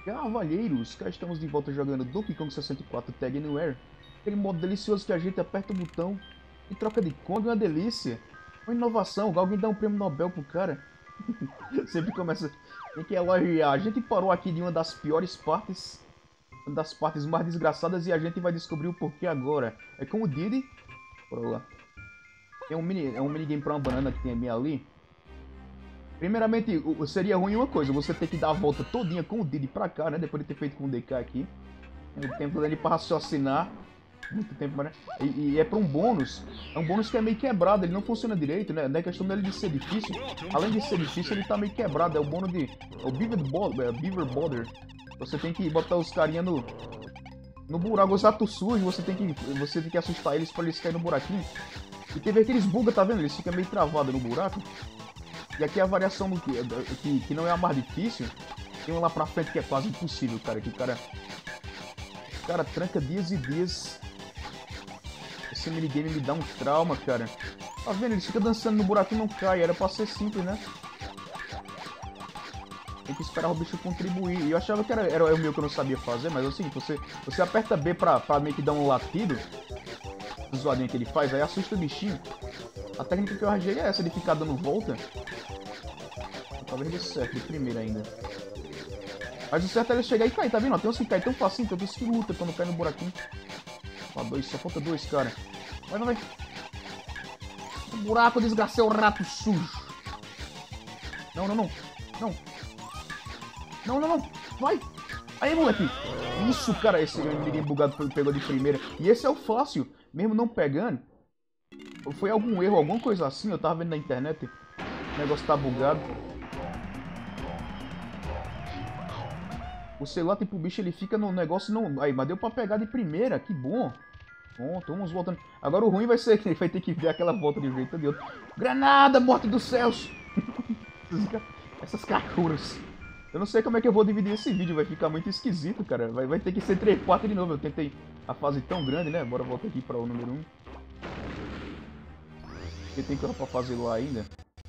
Cavalheiros, cá estamos de volta jogando Donkey Kong 64 Tag Anywhere. Aquele modo delicioso que a gente aperta o botão e troca de Kong, uma delícia. Uma inovação, alguém dá um prêmio Nobel pro cara. Sempre começa, tem que elogiar. A gente parou aqui de uma das piores partes, uma das partes mais desgraçadas, e a gente vai descobrir o porquê agora. É com o Diddy, bora lá. É um minigame pra uma banana que tem bem ali. Primeiramente, seria ruim uma coisa, você ter que dar a volta todinha com o Diddy pra cá, né? Depois de ter feito com o DK aqui. Muito tempo dele pra raciocinar. Muito tempo, né? E é pra um bônus. É um bônus que é meio quebrado, ele não funciona direito, né? Não é questão dele de ser difícil. Além de ser difícil, ele tá meio quebrado. É o bônus de... É o Beaver Border. Você tem que botar os carinha no buraco. Os ratos sujos, você tem que assustar eles pra eles caírem no buraquinho. E teve aqueles buga, tá vendo? Eles ficam meio travados no buraco. E aqui a variação do que não é a mais difícil. Tem um lá pra frente que é quase impossível, cara. Que o cara tranca dias e dias. Esse minigame me dá um trauma, cara. Tá vendo? Ele fica dançando no buraco e não cai. Era pra ser simples, né? Tem que esperar o bicho contribuir. E eu achava que era o meu que eu não sabia fazer, mas é o seguinte, você aperta B pra meio que dar um latido. O zoadinho que ele faz, aí assusta o bichinho. A técnica que eu arranjei é essa, de ficar dando volta. Talvez dê certo de primeira ainda. Mas o certo é ele chegar e cair, tá vendo? Tem uns que caem tão facinho, tem outros que luta pra não cair no buraquinho. Só falta dois, cara. Vai. O buraco, desgraceu, rato sujo. Não. Vai. Aí, moleque. Isso, cara, esse ninguém bugado pegou de primeira. E esse é o fácil, mesmo não pegando. Foi algum erro, alguma coisa assim, eu tava vendo na internet. O negócio tá bugado. O celular, tipo, o bicho, ele fica no negócio não... Aí, mas deu pra pegar de primeira, que bom. Pronto, vamos voltando. Agora o ruim vai ser que ele vai ter que ver aquela volta de um jeito ou de outro. Granada, morte dos céus! Essas cacuras. Eu não sei como é que eu vou dividir esse vídeo, vai ficar muito esquisito, cara. Vai ter que ser 3, 4 de novo. Eu tentei a fase tão grande, né? Bora voltar aqui para o número 1. Porque tem coisa pra fazer lá ainda.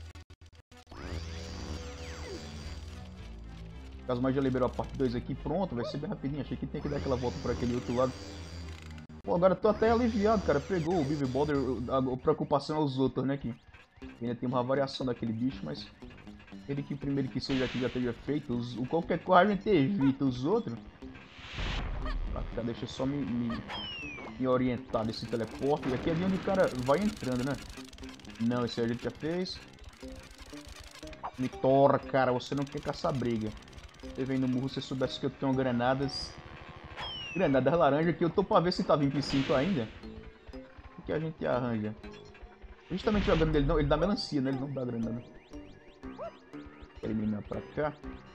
Caso mais já liberou a parte 2 aqui, pronto, vai ser bem rapidinho. Achei que tem que dar aquela volta por aquele outro lado. Pô, agora tô até aliviado, cara. Pegou o Beaver Border, a preocupação é os outros, né? Que ainda tem uma variação daquele bicho, mas... Ele que o primeiro que seja aqui já esteja feito. Qualquer coisa a gente evita os outros. Pra cá, deixa eu só me orientar nesse teleporte. E aqui é de onde o cara vai entrando, né? Não, esse aí a gente já fez. Me torra, cara. Você não quer caçar briga. Você vem no murro, se soubesse que eu tenho granadas. Granadas laranja, que eu tô pra ver se tá 25 ainda. O que a gente arranja? Justamente jogando dele, não, ele dá melancia, né? Ele não dá granada. Quero eliminar pra cá.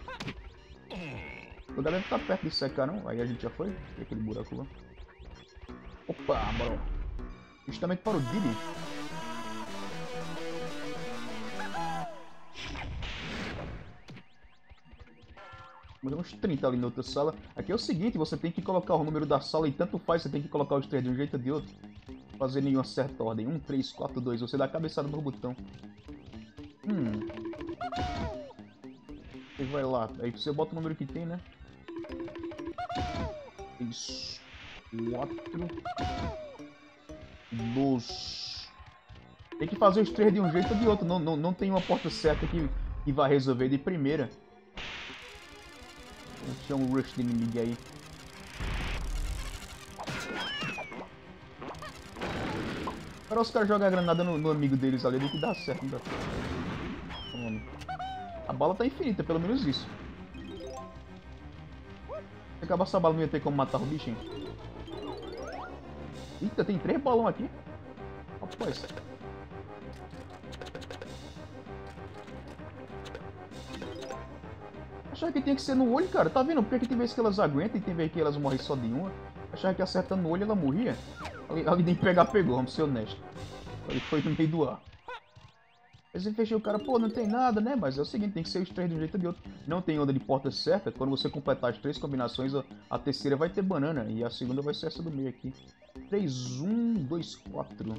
O galera tá perto de secar, não? Aí a gente já foi. Tem aquele buraco lá. Opa, bora lá. Justamente para o Diddy. Mas uns 30 ali na outra sala. Aqui é o seguinte, você tem que colocar o número da sala e tanto faz, você tem que colocar os 3 de um jeito ou de outro. Fazer nenhuma certa ordem. 1, 3, 4, 2. Você dá a cabeçada no botão. Você vai lá. Aí você bota o número que tem, né? Isso. 4. 2. Tem que fazer os 3 de um jeito ou de outro. Não tem uma porta certa que vai resolver de primeira. Deixa um rush de inimigo aí. Para os caras jogar a granada no amigo deles ali, tem que dar certo. Não dá. A bala tá infinita, pelo menos isso. Se acabar essa bala, não ia ter como matar o bicho, hein? Eita, tem 3 balões aqui. Rapaz. Achava que tinha que ser no olho, cara. Tá vendo? Porque que tem vezes que elas aguentam e tem vezes que elas morrem só de uma. Achava que acertando no olho ela morria. Alguém tem que pegar, pegou, vamos ser honestos. Ele foi no meio do ar. Aí você fechou o cara, pô, não tem nada, né? Mas é o seguinte, tem que ser os 3 de um jeito ou de outro. Não tem onda de porta certa. Quando você completar as 3 combinações, a terceira vai ter banana. E a segunda vai ser essa do meio aqui. 3, 1, 2, 4.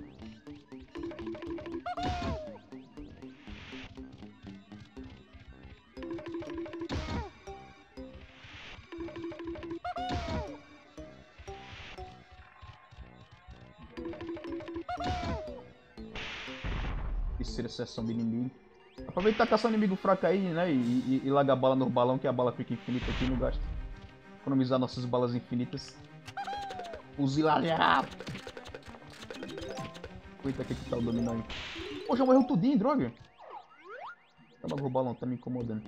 terceira sessão de inimigo. Aproveitar caçar um inimigo fraco aí, né? E largar a bala no balão, que a bala fica infinita aqui, não gasta. Economizar nossas balas infinitas. Fuzilalhar! Eita, que tá o dominó aí. Pô, já morreu tudinho, droga. Tá logo o balão, tá me incomodando.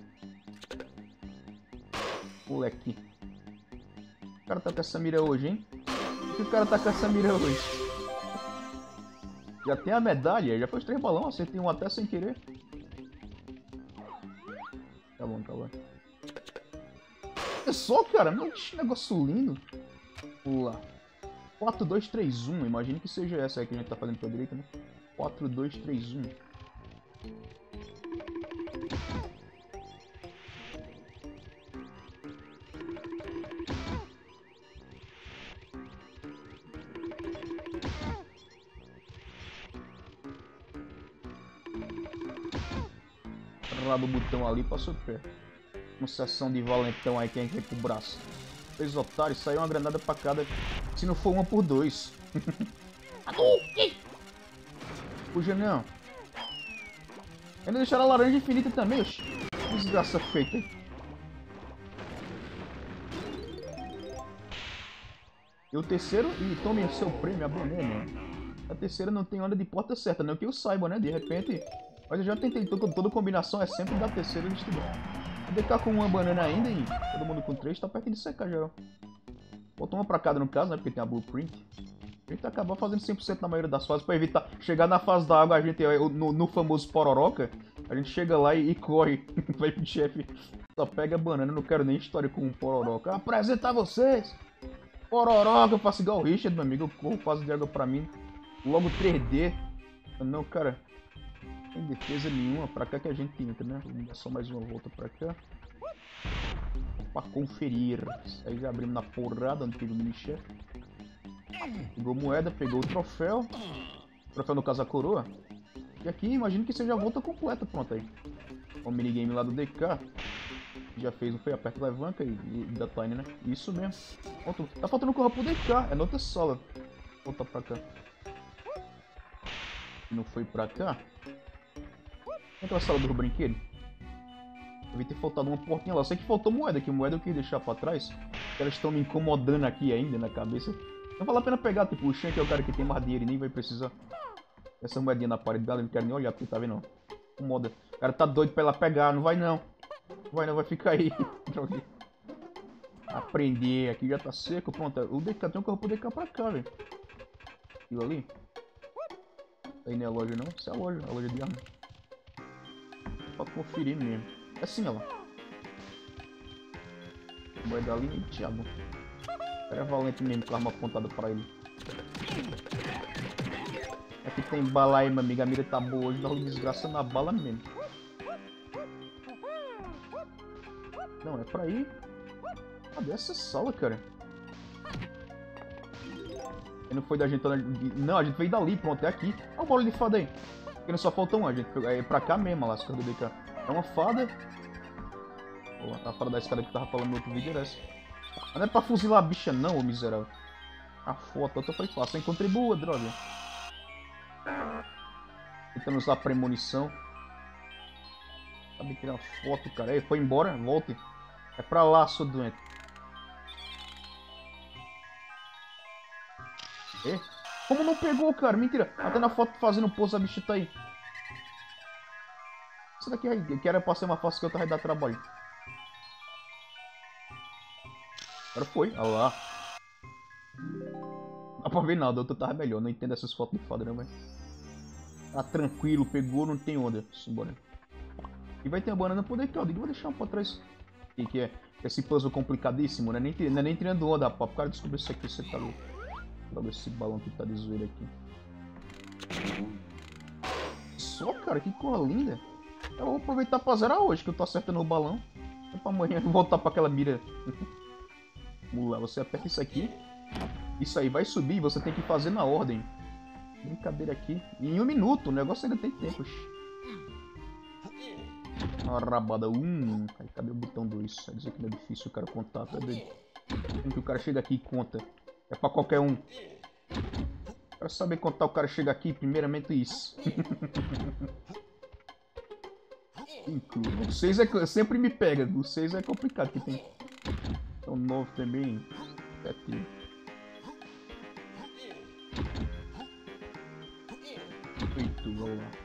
Moleque. O cara tá com essa mira hoje, hein? O que o cara tá com essa mira hoje? Já tem a medalha, já foi os 3 balões, acertei um até sem querer. Tá bom, tá bom. É só, cara, que negócio lindo. Vamos lá. 4, 2, 3, 1. Imagino que seja essa aí que a gente tá fazendo pra direita, né? 4, 2, 3, 1. Do botão ali, passou perto. Uma sessão de valentão aí que a gente vai pro braço. 3 otários, saiu uma granada pra cada. Se não for uma por 2. Puxa não. Ainda deixaram a laranja infinita também, oxi. Desgraça feita. E o terceiro, e tome seu prêmio, a banana. A terceira não tem onda de porta certa, não que eu saiba, né? De repente. Mas eu já tentei, toda combinação é sempre da terceira de estudar. Vou DK com uma banana ainda e todo mundo com 3, tá perto de secar já. Botou uma pra cada no caso, né? Porque tem a blueprint. A gente acaba fazendo 100% na maioria das fases pra evitar chegar na fase da água, a gente no famoso pororoca, a gente chega lá e corre. Vai pro chefe, só pega a banana, não quero nem história com um pororoca. Apresentar vocês! Pororoca, eu faço igual o Richard, meu amigo, eu corro, faço de água pra mim. Logo 3D. Não, cara. Sem defesa nenhuma, pra cá que a gente entra, né? Vamos dar só mais uma volta pra cá. Pra conferir. Isso aí já abrimos na porrada, onde teve o mini-chefe. Pegou moeda, pegou o troféu. O troféu no caso a coroa. E aqui, imagino que seja a volta completa, pronto aí. O minigame lá do DK. Já fez, não foi? Aperta a alavanca e da Tiny, né? Isso mesmo. Pronto. Tá faltando correr pro DK, é na outra sala. Voltar pra cá. Não foi pra cá. Aquela sala do brinquedo. Devia ter faltado uma portinha lá. Eu sei que faltou moeda, que moeda eu quis deixar pra trás. Elas estão me incomodando aqui ainda na cabeça. Não vale a pena pegar, tipo, o Shank é o cara que tem mais dinheiro e nem vai precisar. Essa moedinha na parede dela, eu não quero nem olhar porque tá vendo, não. Incomoda. O cara tá doido pra ela pegar, não vai não. Vai não, vai ficar aí. Aprender, aqui já tá seco, pronto. O DK tem um corpo DK pra cá, velho. Aquilo ali. Aí não é a loja não, isso é a loja de arma. Pra conferir mesmo. É assim, ó. Moeda ali e Thiago. O cara é valente mesmo com a arma apontada pra ele. Aqui tem bala aí, meu amigo. A mira tá boa hoje, dá uma desgraça na bala mesmo. Não, é pra ir. Cadê essa sala, cara? Não foi da gente. Não, a gente veio dali, pronto, é aqui. Olha o bolo de fada aí. Porque não só falta um, a gente é pra cá mesmo, lá, as coisas do DK. É uma fada. Pô, a fada da escada que tava falando no outro vídeo era essa. Mas não é pra fuzilar a bicha não, ô miserável. A foto, outra foi fácil. Contribua, droga. Tentando usar premonição. Sabe tirar foto, cara. Aí, foi embora, volte. É pra lá, sou doente. É? Como não pegou, cara? Mentira. Até na foto fazendo pose, a bicha tá aí. Isso daqui que era pra ser uma fase que eu tava dar trabalho. Agora foi. Olha lá. Não dá pra ver nada. Eu tava melhor. Não entendo essas fotos de fada, não, velho. Tá tranquilo. Pegou, não tem onda. Simbora. E vai ter uma banana por dentro. Eu digo, vou deixar uma pra trás. O que é? Esse puzzle complicadíssimo, né? Não é nem tirando onda, rapaz. O cara descobriu isso aqui, você tá louco. Logo esse balão que tá de zoeira aqui. Só, cara, que cor linda. Eu vou aproveitar pra zerar hoje, que eu tô acertando o balão. É pra amanhã voltar pra aquela mira. Vamos lá, você aperta isso aqui. Isso aí vai subir, você tem que fazer na ordem. Brincadeira aqui. E em 1 minuto, o negócio ainda tem tempo. Uma rabada. Aí, cadê o botão 2? Quer dizer que não é difícil o cara contar, tá doido? Como que o cara chega aqui e conta? É pra qualquer um. Quero saber quanto tá o cara chega aqui, primeiramente isso. 5. O 6 sempre me pega. O 6 é complicado, que tem... Então 9 também. 7. 8, vamos lá.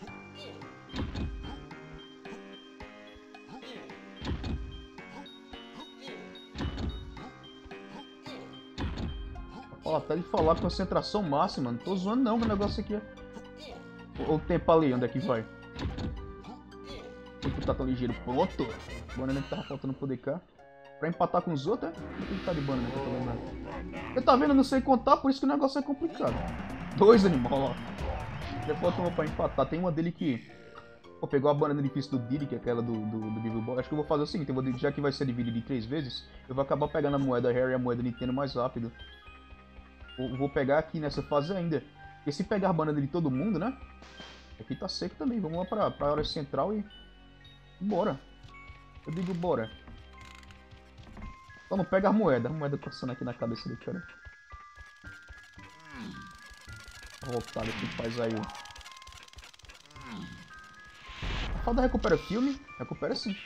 Ó, tá de falar concentração máxima. Não tô zoando não, que o negócio aqui é... O tempo ali, onde é que vai? O tempo tá tão ligeiro. Pronto. Banana que tava faltando poder cá. Pra empatar com os outros, é? Por que tá de banana que eu tô lembrando? Você tá vendo? Eu não sei contar, por isso que o negócio é complicado. 2 animais, ó. Já falta uma pra empatar. Tem uma dele que... Pô, pegou a banana difícil do Diddy, que é aquela do Vivo Ball. Acho que eu vou fazer o seguinte, já que vai ser dividido em 3 vezes, eu vou acabar pegando a moeda Harry e a moeda Nintendo mais rápido. Vou pegar aqui nessa fase ainda. Porque se pegar a banana de todo mundo, né? Aqui tá seco também. Vamos lá pra área central e... Bora. Eu digo bora. Só não pega a moeda. A moeda coçando aqui na cabeça do cara. Voltado, o que faz aí? A fada recupera filme? Recupera sim.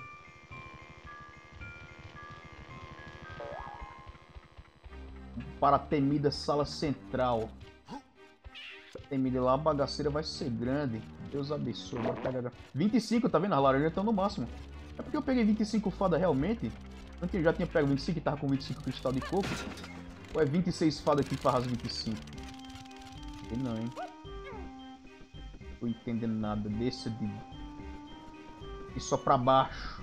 Para a temida sala central. Temida lá, a bagaceira vai ser grande. Deus abençoe. Bora pegar. 25, tá vendo? As laranjas estão no máximo. É porque eu peguei 25 fada realmente. Eu já tinha pego 25 e tava com 25 cristal de coco. Ou é 26 fada que faz as 25? Sei não, hein? Não tô entendendo nada. Desça de... E só pra baixo.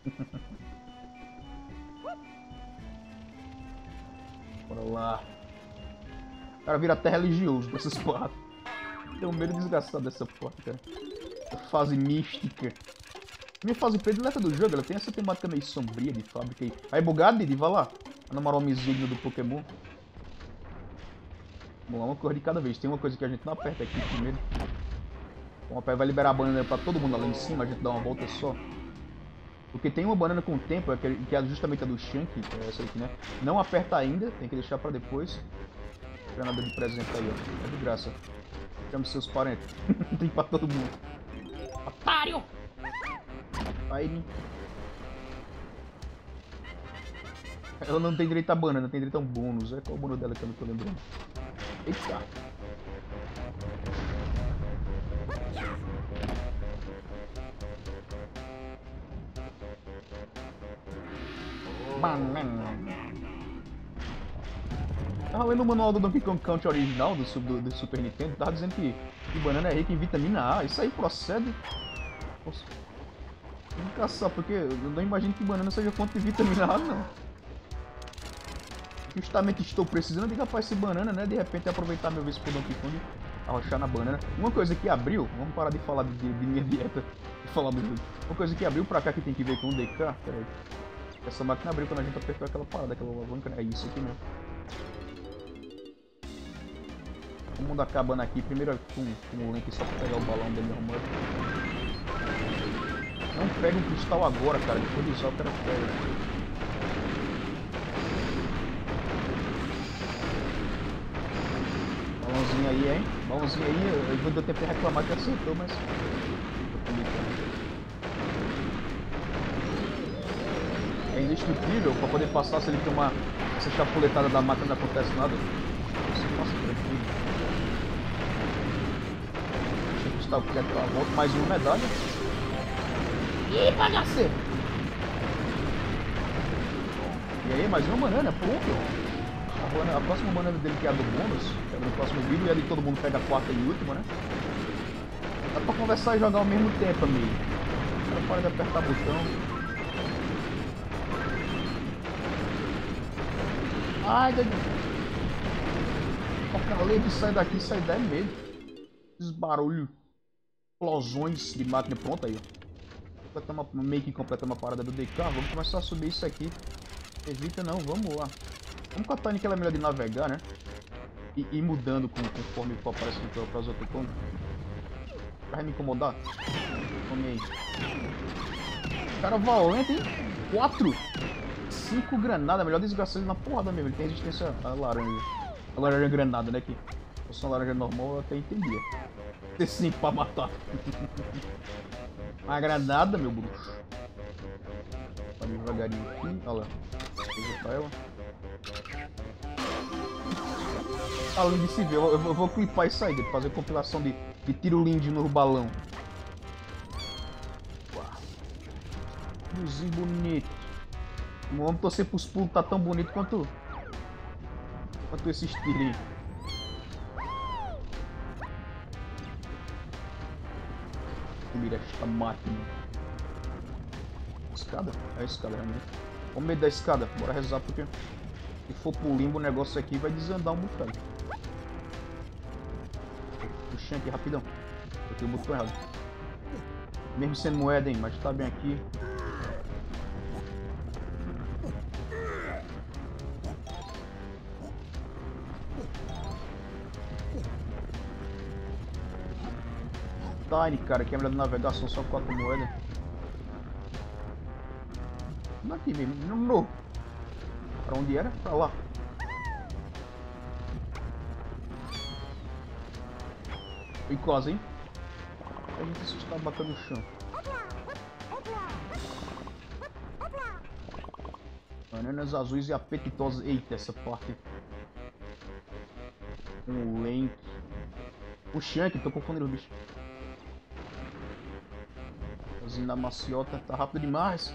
Bora lá. O cara vira até religioso com essas porras. Tenho medo desgastado dessa porra, cara. Essa fase mística. Minha fase predileta do jogo, ela tem essa temática meio sombria de fábrica aí. Aí bugado, Didi, vai lá. Vai namorar o homizigno do Pokémon. Vamos lá, uma cor de cada vez. Tem uma coisa que a gente não aperta aqui primeiro. Bom, vai liberar a banana pra todo mundo lá em cima, a gente dá uma volta só. Porque tem uma banana com o tempo, que é justamente a do Shank, que é essa aqui, né? Não aperta ainda, tem que deixar pra depois. Granada de presente aí, ó. É de graça. Chame seus parentes. Tem pra todo mundo. Otário! Aí... Ela não tem direito a banana, tem direito a um bônus. É qual o bônus dela que eu não tô lembrando? Eita! Banana. Tava lendo o manual do Donkey Kong Country original do Super Nintendo, tava dizendo que banana é rica em vitamina A. Isso aí procede? Nossa. Vamos caçar, porque eu não imagino que banana seja fonte de vitamina A, não. Justamente estou precisando de rapaz esse banana, né? De repente aproveitar meu vez pro Donkey Kong, arrochar na banana. Uma coisa que abriu, vamos parar de falar de minha dieta e falar do jogo. Uma coisa que abriu pra cá que tem que ver com o DK, peraí. Essa máquina abriu quando a gente apertou aquela parada, aquela alavanca, né? É isso aqui mesmo. Todo mundo acabando aqui, primeiro com o Link só pra pegar o balão dele arrumado. Não pega um cristal agora, cara, depois de usar o cara pega. Balãozinho aí, hein? Balãozinho aí, eu vou dar tempo de reclamar que acertou, mas... É indestrutível, pra poder passar, se ele tomar essa chapuletada da máquina não acontece nada. Você passa tranquilo. Deixa eu cristal quieto pra volta, mais uma medalha. Ih, bagaceiro! E aí, mais uma banana, pronto. A próxima banana dele que é a do bônus, que é no próximo vídeo, e ali todo mundo pega a quarta e última, né? Dá pra conversar e jogar ao mesmo tempo, amigo. O cara para de apertar botão. Ai, Deus. Apocalipse, sai daqui, sai daí mesmo. Esses barulhos, explosões de máquina. Pronto aí, ó. Meio que completando uma parada do DK. Vamos começar a subir isso aqui. Evita não, vamos lá. Vamos com a Tiny que ela é melhor de navegar, né? E ir mudando conforme for aparecendo para as outras coisas. Vai me incomodar? Come aí. Cara valente, hein? 4! 5 granadas, melhor desgraçado na porrada mesmo. Ele tem resistência à laranja. A laranja granada, né? Aqui. Se fosse uma laranja normal, eu até entendia. Ter 5 pra matar. Uma granada, meu bruxo. Vai devagarinho aqui. Olha lá. Vou pra ela. Além de se ver, eu vou clipar isso aí, fazer compilação de tiro lindo no balão. Luzinho bonito. Vamos torcer pros pulos, tá tão bonito quanto esses tiros. Mira esta máquina. Escada? É a escada, realmente. Com medo da escada, bora rezar porque se for pro limbo o negócio aqui vai desandar um bocado. Puxando aqui rapidão. Botei o botão errado. Mesmo sendo moeda, hein, mas tá bem aqui. Tiny, cara, câmera de navegação, só 4 moedas. Não aqui mesmo, não. Pra onde era? Pra lá. Foi quase, hein? A gente se está batendo no chão. Bananas azuis e apetitosas. Eita, essa parte. O Link. O Shank, tô confundindo o bicho. Fazendo a maciota, tá rápido demais.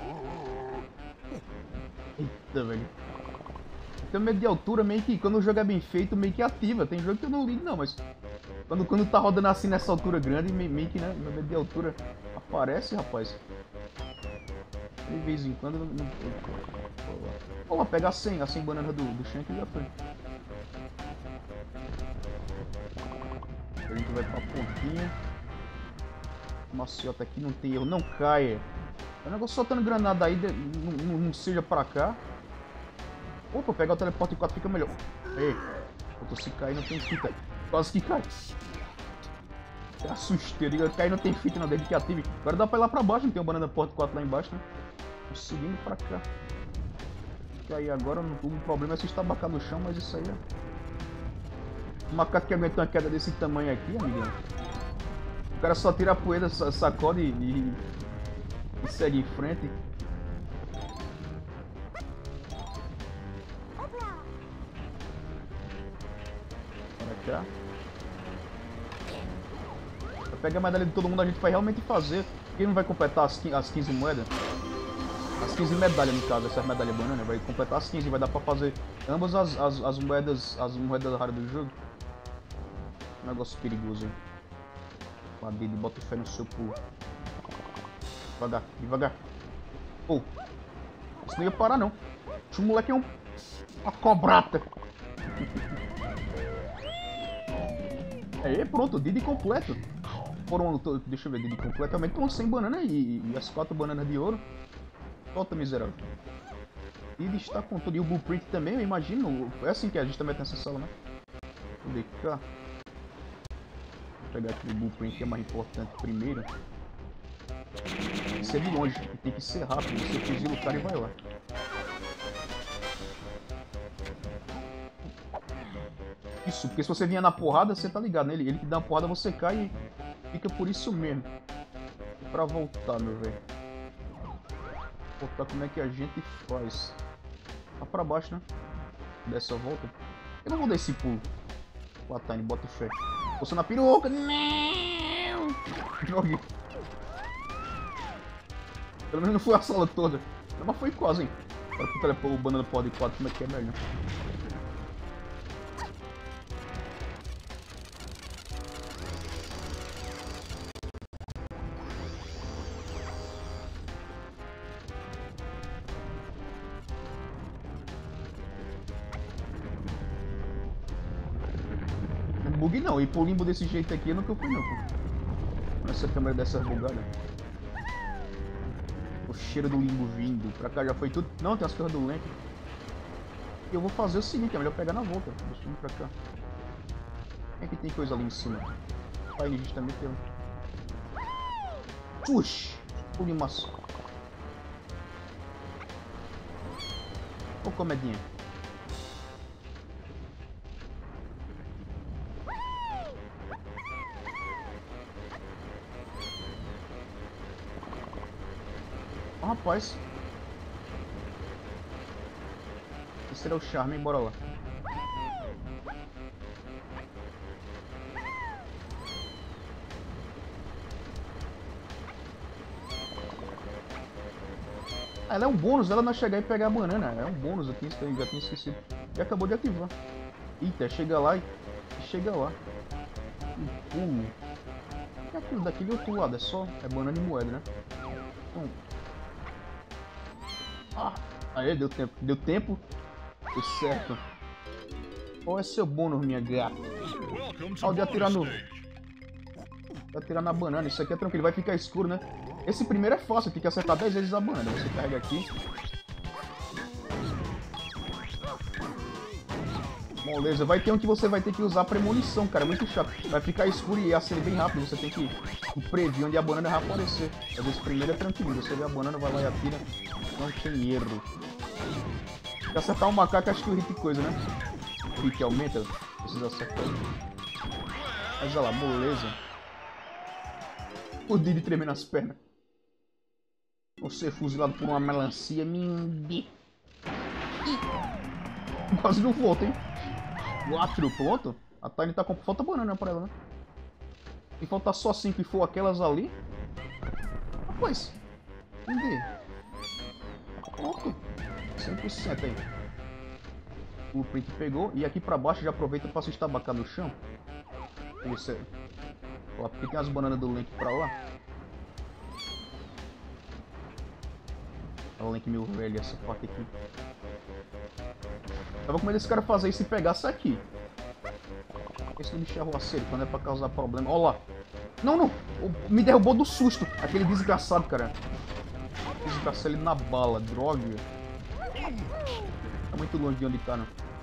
Eita, velho. Tenho medo de altura, meio que quando o jogo é bem feito, meio que ativa. Tem jogo que eu não ligo não, mas quando tá rodando assim nessa altura grande, meio que, né, meu medo de altura aparece, rapaz. De vez em quando não... Vamos lá, pegar 100 bananas do Shank e já foi. A gente vai pra pontinha. Maciota aqui não tem erro, não caia. O negócio soltando granada aí, não seja pra cá. Opa, pegar o teleporte 4 fica melhor. Ei, se cair não tem fita. Quase que cai. Eu assustei, eu digo, cair não tem fita não, desde que ative. Agora dá pra ir lá pra baixo, não tem uma banana porta 4 lá embaixo, né? Seguindo pra cá. Cair agora, o problema é se estabacar no chão, mas isso aí é... O macaco que aguenta uma queda desse tamanho aqui, amigão. O cara só tira a poeira, sacode e segue em frente. Pra cá. Pra pegar a medalha de todo mundo, a gente vai realmente fazer. Quem não vai completar as 15 moedas? As 15 medalhas, no caso, essas medalhas banana, vai completar as 15 e vai dar pra fazer ambas as moedas raras do jogo. Negócio perigoso, hein? Dedo, bota fé no seu pulo. Devagar, devagar. Oh, isso não ia parar não. O moleque é uma cobrata. Aí, pronto, Didi completo. Foram, deixa eu ver, Didi completo. Realmente estão 100 bananas e as 4 bananas de ouro. Solta, miserável. Didi está com tudo. E o Blueprint também, eu imagino. É assim que a gente também tem essa sala, né? Vou cá. Vou pegar aqui o Blueprint que é mais importante primeiro. Isso é de longe, tem que ser rápido. Você fuzila o cara e vai lá. Isso, porque se você vier na porrada, você tá ligado, né? Ele que dá uma porrada, você cai e fica por isso mesmo. Pra voltar, meu velho. Voltar, como é que a gente faz? Tá pra baixo, né? Dessa volta. Eu não vou dar esse pulo. Platine, bota fé. Você na peruca. Não! Joguei. Pelo menos não foi a sala toda. Mas foi quase, hein? Para o banana pod 4, como é que é melhor? Bug não, e pro limbo desse jeito aqui eu nunca fui não, pô. Essa câmera dessa bugada. O cheiro do limbo vindo. Pra cá já foi tudo. Não, tem as coisas do Link. E eu vou fazer o seguinte, é melhor pegar na volta. Deixa eu ir pra cá. É que tem coisa ali em cima. Pai, a gente também tem. Puxa! Pulo maço. Ô comedinha. Ó, rapaz. Esse será o charme, hein? Bora lá. Ah, ela é um bônus, ela não chegar e pegar a banana. É um bônus aqui, já tinha esquecido. E acabou de ativar. Eita, chega lá e chega lá. E pulo. E aquilo daqui do outro lado, é banana e moeda, né? Então... Ah, aí deu tempo. Deu tempo. Deu certo. Qual é seu bônus, minha gata? Ah, de atirar no... De atirar na banana. Isso aqui é tranquilo, vai ficar escuro, né? Esse primeiro é fácil, tem que acertar 10 vezes a banana. Você carrega aqui. Beleza, vai ter um que você vai ter que usar premonição, cara. É muito chato. Vai ficar escuro e acender bem rápido. Você tem que prever onde a banana vai aparecer. Mas esse primeiro é tranquilo. Você vê a banana, vai lá e atira. Não tem erro. Se acertar um macaco, acho que o hit coisa, né? O hit aumenta. Precisa acertar. Mas olha lá, moleza. O Didi tremendo nas pernas. Você fuzilado por uma melancia, mimbi. Quase não volta, hein? 4 pontos? A Tiny tá com... Falta banana pra ela, né? E falta só 5 e for aquelas ali. Rapaz. Cadê? Pronto. 100% aí. O print pegou. E aqui pra baixo já aproveita pra se estabacar no chão. Isso aí. Ó, porque tem as bananas do Link pra lá. O Link meu velho, essa parte aqui. Tava com medo desse cara fazer isso e pegar isso aqui. Esse bicho é arruaceiro, quando é pra causar problema. Olha lá. Não, não. Me derrubou do susto. Aquele desgraçado, cara. Desgraçado ele na bala. Droga. Tá muito longe de onde tá, não.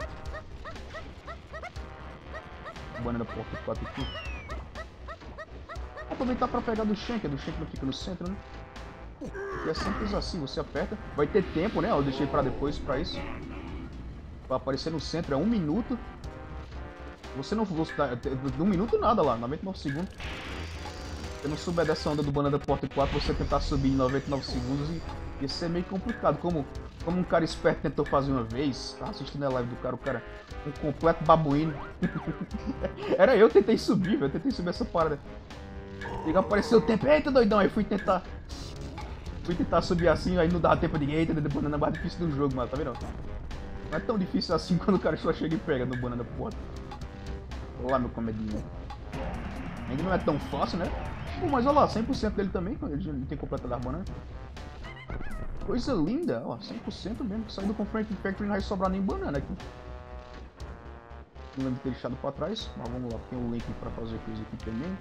Banana porta 4 aqui. Vou aproveitar pra pegar do Shank. Do Shank não fica no centro, né? E é simples assim, você aperta. Vai ter tempo, né? Eu deixei pra depois pra isso. Vai aparecer no centro, é 1 minuto. Você não... De 1 minuto nada lá, 99 segundos. Se você não souber dessa onda do Banana Porta 4, você tentar subir em 99 segundos ia ser meio complicado. Como um cara esperto tentou fazer uma vez, tá assistindo a live do cara, o cara, um completo babuíno. Era eu que tentei subir, velho. Tentei subir essa parada. E apareceu o tempo, eita doidão, aí fui tentar subir assim, aí não dava tempo de eita, depois banana mais difícil do jogo, mano, tá vendo? Não é tão difícil assim quando o cara só chega e pega no banana porta. Olha lá meu comedinho. Ainda não é tão fácil, né? Pô, mas olha lá, 100% dele também, quando ele tem completado as bananas. Coisa linda, ó, 100% mesmo. Saindo com Frank Factory não vai sobrar nem banana aqui. Não lembro de ter deixado pra trás, mas vamos lá, tem o link pra fazer coisa aqui também.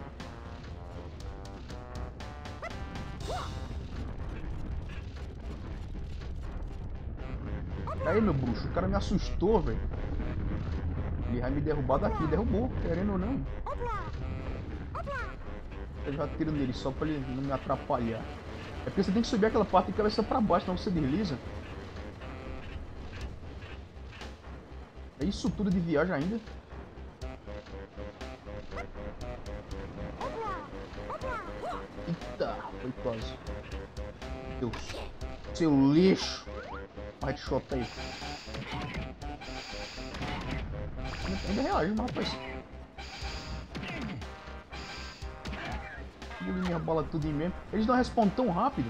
Aí, meu bruxo, o cara me assustou, velho. Ele vai me derrubar daqui, derrubou, querendo ou não. Eu já tiro nele só pra ele não me atrapalhar. É porque você tem que subir aquela parte de cabeça pra baixo, senão você desliza. É isso tudo de viagem ainda? Eita, foi quase. Deus. Seu lixo. Headshot aí. Ainda reage, mas rapaz. Minha bala tudo em mesmo. Eles não respondem tão rápido.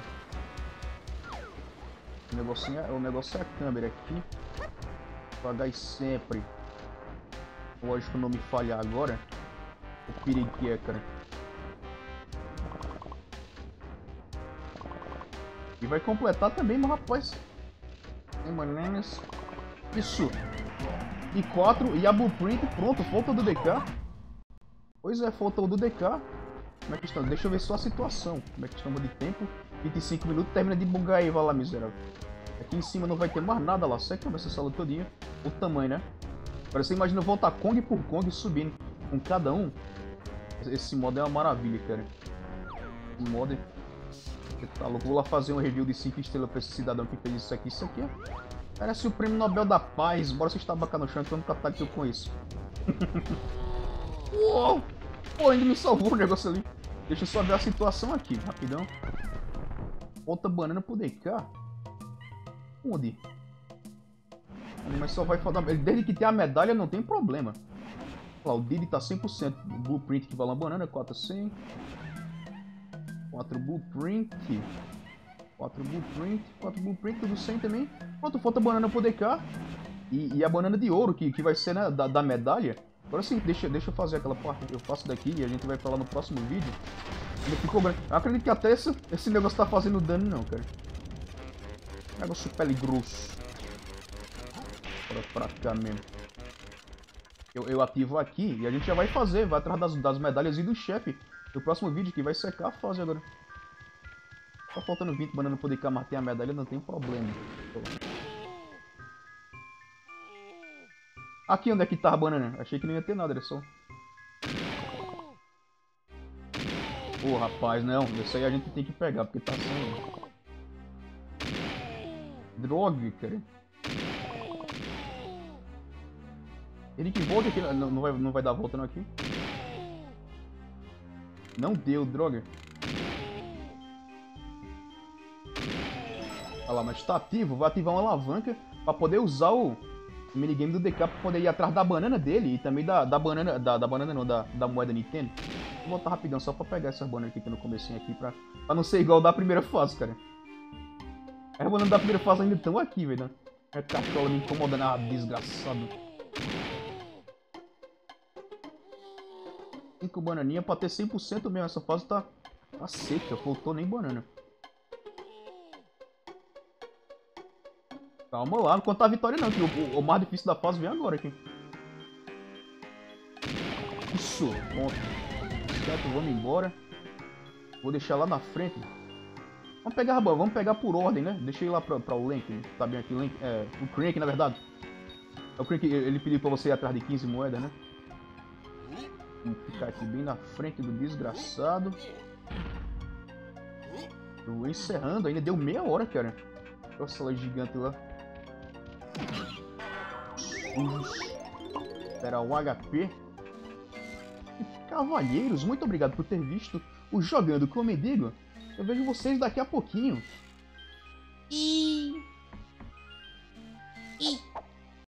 O negócio é a câmera aqui. Pagar sempre. Lógico, não me falhar agora. O perigo que é, cara. E vai completar também, meu rapaz. Tem bananas. Isso. E 4. E a blueprint. Pronto, falta do DK. Pois é, falta o do DK. Como é que estamos? Deixa eu ver só a situação. Como é que estamos de tempo? 25 minutos. Termina de bugar aí, vai lá, miserável. Aqui em cima não vai ter mais nada lá. Seca essa sala todinha. O tamanho, né? Agora você imagina voltar Kong por Kong subindo com cada um. Esse modo é uma maravilha, cara. O modo... Tá louco. Vou lá fazer um review de 5 estrelas pra esse cidadão que fez isso aqui. Isso aqui é... Parece o prêmio Nobel da Paz. Bora se estabacar no chão, então não ataque eu com isso. Uou! Pô, ainda me salvou o negócio ali. Deixa eu só ver a situação aqui, rapidão. Falta banana pro DK. Onde? Mas só vai faltar... Desde que tem a medalha não tem problema. Olha lá, o Diddy tá 100%. O Blueprint que vale uma banana, 4 100. 4 Blueprint. 4 Blueprint. 4 Blueprint, tudo 100 também. Quanto falta banana pro DK? E a banana de ouro, que vai ser, né, da medalha. Agora sim, deixa eu fazer aquela parte. Eu faço daqui e a gente vai falar no próximo vídeo. Ele ficou branco. Eu acredito que até esse negócio tá fazendo dano não, cara. Negócio pele grosso. Bora pra cá mesmo. Eu ativo aqui e a gente já vai fazer. Vai atrás das medalhas e do chefe. No próximo vídeo que vai secar a fase agora. Tá faltando 20 bananas pra poder matar a medalha, não tem problema. Aqui onde é que tá a banana? Achei que não ia ter nada, era só... Pô, rapaz, não. Isso aí a gente tem que pegar, porque tá sem... Droga, cara. Ele que volta aqui. Não vai dar volta não aqui. Não deu, droga. Olha lá, mas tá ativo. Vai ativar uma alavanca pra poder usar o minigame do DK pra poder ir atrás da banana dele e também da banana... Da banana não, da moeda Nintendo. Vou voltar rapidão só pra pegar essas bananas que tem no comecinho aqui pra não ser igual da primeira fase, cara. As bananas da primeira fase ainda estão aqui, velho. É cachola me incomodando, ah, desgraçado. 5 bananinhas pra ter 100% mesmo. Essa fase tá seca, faltou nem banana. Calma lá, não contar a vitória não, que o mais difícil da fase vem agora aqui. Isso, pronto. Certo, vamos embora. Vou deixar lá na frente. Vamos pegar, vamos pegar por ordem, né? Deixei lá pra o Link. Tá bem aqui, o Link. O Crank, na verdade. É o Crank, ele pediu pra você ir atrás de 15 moedas, né? Vamos ficar aqui bem na frente do desgraçado. Tô encerrando, ainda deu meia hora, cara. Olha essa lá gigante lá. Esperar o HP. Cavalheiros, muito obrigado por ter visto o Jogando com o Mendigo. Eu vejo vocês daqui a pouquinho.